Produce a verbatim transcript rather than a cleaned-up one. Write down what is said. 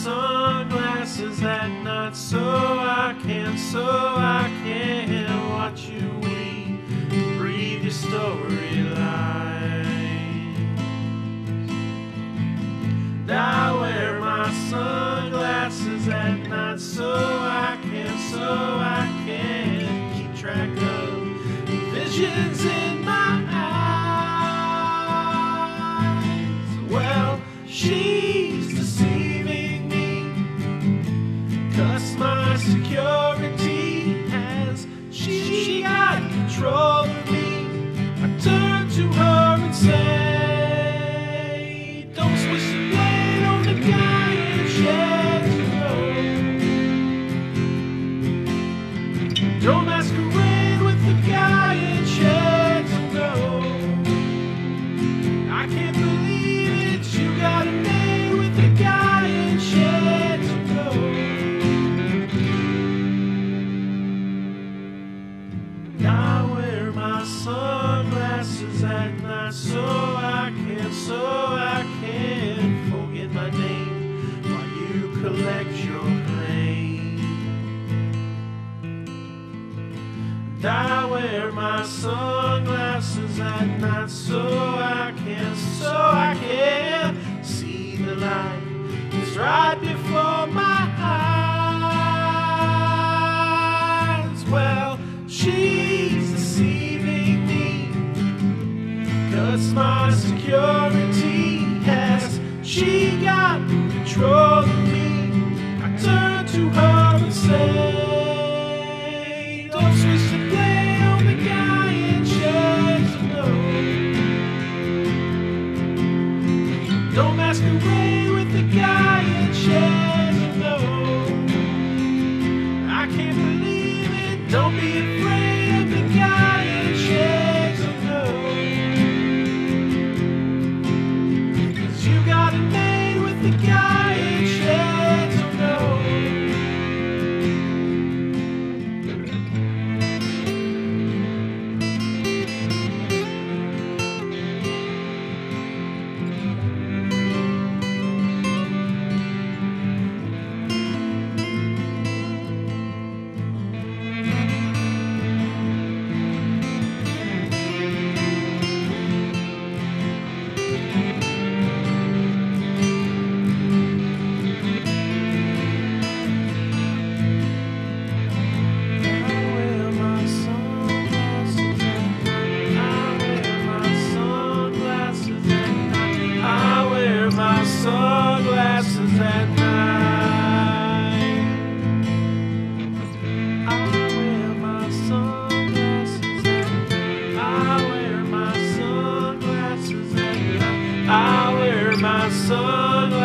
sunglasses at night so I can, so I can watch you weep, breathe your storylines. And I wear my sunglasses at night so I can, so I can keep track of visions in my eyes. Well, she's deceiving me, 'cause my security has, she got control of me. I turn to her and say, don't switch the blade on the guy in shades of gold. Don't masquerade with the guy in shades of gold. I can't believe it, you got a name with the guy in shades of gold. And I wear my sunglasses at night so I can, so I can forget my name while you collect your claim. And I wear my sunglasses at night so I can, so I can see the light is right before my eyes. Well, she's deceiving me, 'cause my security has, she got control of me. I turn to her and say, don't switch the blade on the guy in shades of gold. Don't masquerade with the guy in shades of gold. I can't believe it, don't be afraid of the guy in shades of gold. 'Cause you got it made with the guy in shades of gold. Sunglasses at night. I wear my sunglasses at night. I wear my sunglasses at night. I wear my sunglasses.